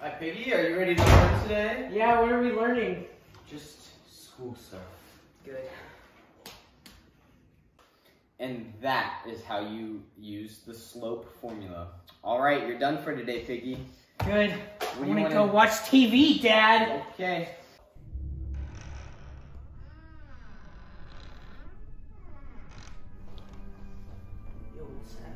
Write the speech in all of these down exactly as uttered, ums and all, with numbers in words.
Hi, Piggy. Are you ready to learn today? Yeah, what are we learning? Just school stuff. Good. And that is how you use the slope formula. All right, you're done for today, Piggy. Good. What I do you want to wanna- go watch T V, Dad. Okay. Yo, what's that?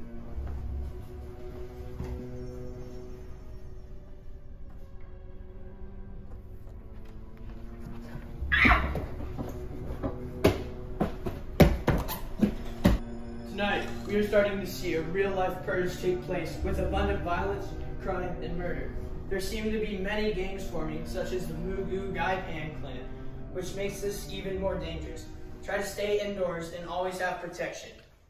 Tonight, we are starting to see a real-life purge take place with abundant violence, crime, and murder. There seem to be many gangs forming, such as the Mugu Gai Pan clan, which makes this even more dangerous. Try to stay indoors and always have protection.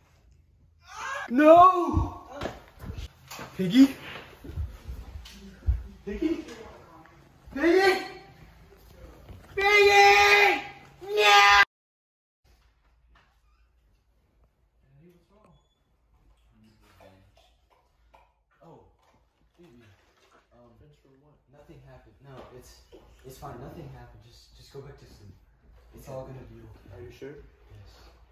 No! Piggy? Piggy? Piggy? Piggy! No! Oh, Phoebe. Um, nothing happened. No, it's it's fine. Nothing happened. Just just go back to sleep. It's all gonna be okay. Are you sure? Yes.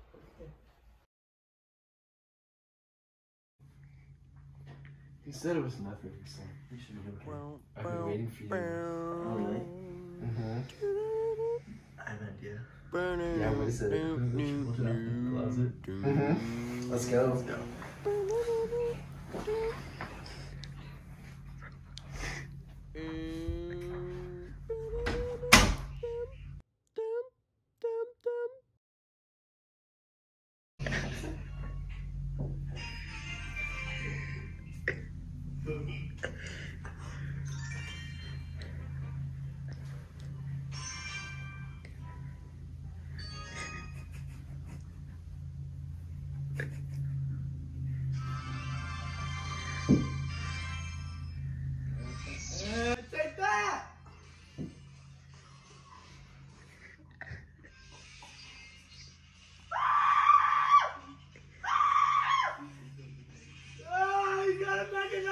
He said it was nothing, so we should be okay. I've been waiting for you. Oh, really? Mm-hmm. I have an idea. Yeah, what is it? We should pull it out in the closet. Mm-hmm. Let's go. Let's go. Take that! Oh, you got it back in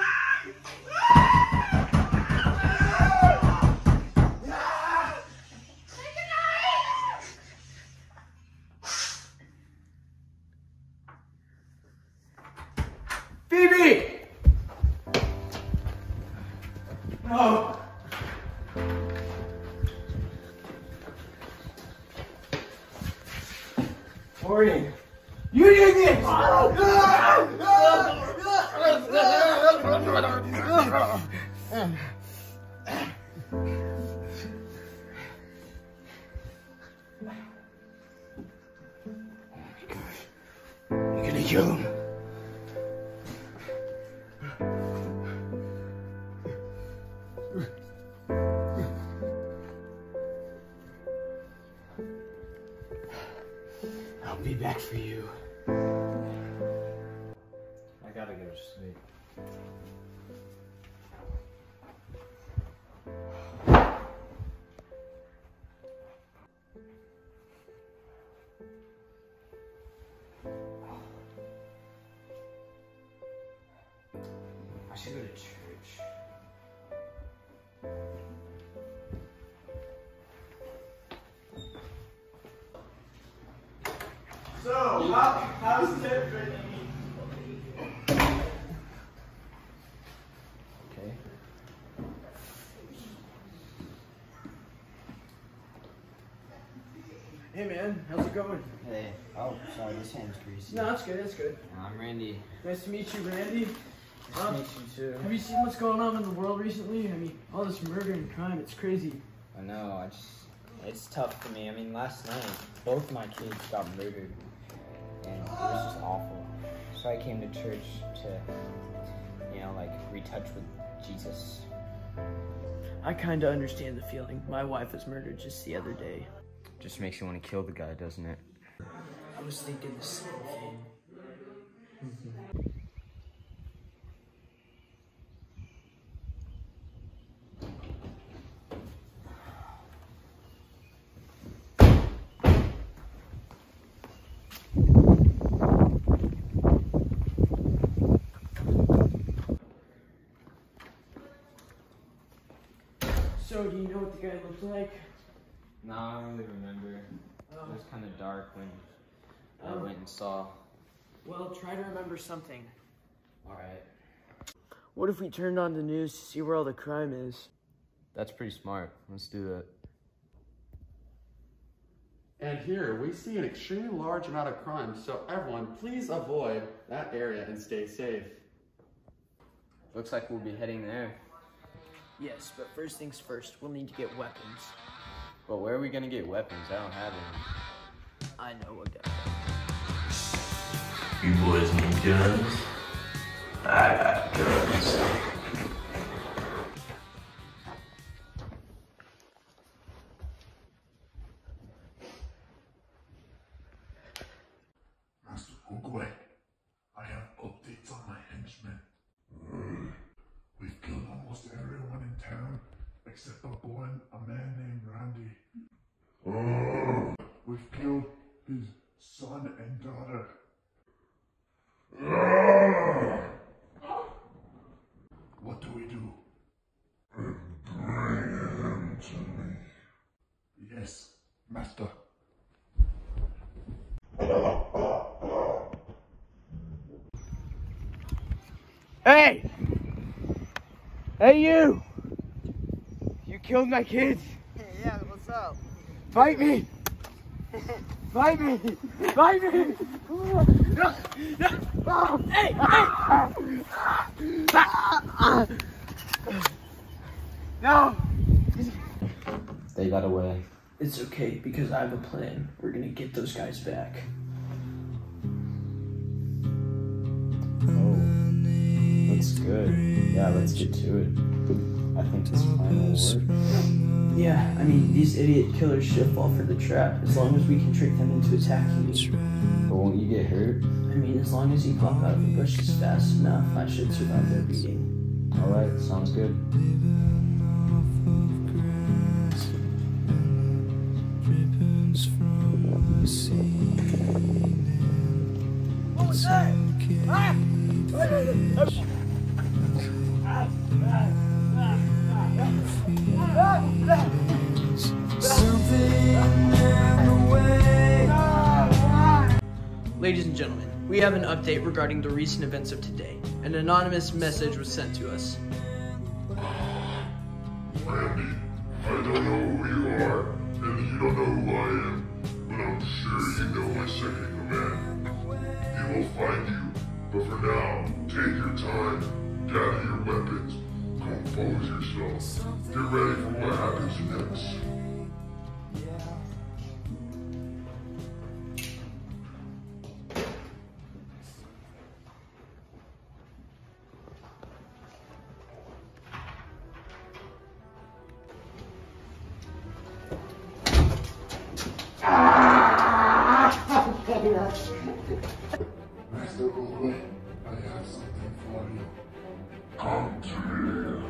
Phoebe! No! Morning. You did this! You're gonna kill him. I'll be back for you. I gotta go to sleep. I should go to church. So, how, how's Ted treating me? Okay. Hey man, how's it going? Hey. Oh, sorry. This hand's greasy. No, that's good, that's good. I'm Randy. Nice to meet you, Randy. Nice Huh? to meet you too. Have you seen what's going on in the world recently? I mean, all this murder and crime, it's crazy. I know. I just. It's tough for me. I mean, last night both my kids got murdered, and it was just awful. So I came to church to, you know, like retouch with Jesus. I kind of understand the feeling. My wife was murdered just the other day. Just makes you want to kill the guy, doesn't it? I was thinking the same thing. So, do you know what the guy looked like? No, I don't really remember. Oh. It was kind of dark when I Oh. went and saw. Well, try to remember something. Alright. What if we turned on the news to see where all the crime is? That's pretty smart. Let's do that. And here we see an extremely large amount of crime, so everyone please avoid that area and stay safe. Looks like we'll be heading there. Yes, but first things first, we'll need to get weapons. But where are we gonna get weapons? I don't have any. I know a guy. You boys need guns? I got guns. Master Oogway, I have updates on my henchmen. We've killed almost everyone in town except a boy, a man named Randy. We've killed his son and daughter. What do we do? Bring him to me. Yes, Master. Hey! Hey, you! You killed my kids! Yeah, what's up? Fight me! Fight me! Fight me! No! No! Hey! Hey! No! They got away. It's okay, because I have a plan. We're gonna get those guys back. Oh, looks good. Yeah, let's get to it. I think this plan will work. Yeah, I mean, these idiot killers should fall for the trap, as long as we can trick them into attacking me. But won't you get hurt? I mean, as long as you pop out of the bushes fast enough, I should survive their beating. Alright, sounds good. What was that? Ah! Ladies and gentlemen, we have an update regarding the recent events of today. An anonymous message was sent to us. Randy, I don't know who you are, and you don't know who I am, but I'm sure you know my second in command. He will find you, but for now, take your time, gather your weapons, compose yourself, get ready for what happens next. Master Oogway, I have something for you. Come to me.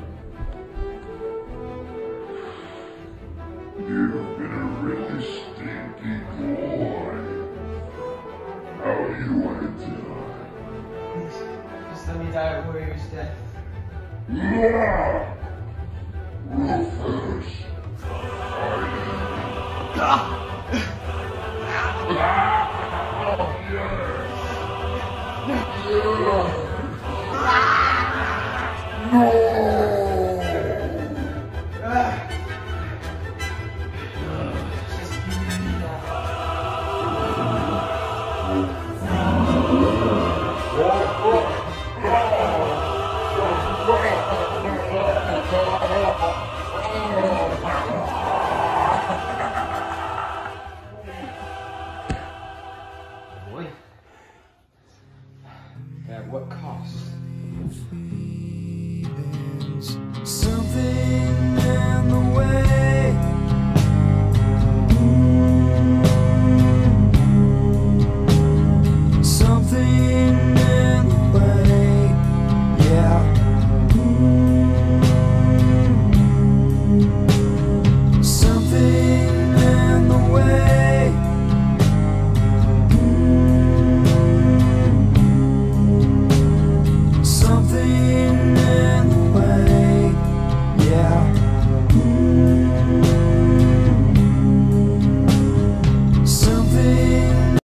You've been a really stinky boy. How do you want to die? Just let me die a warrior's death. Yeah! Rufus! No!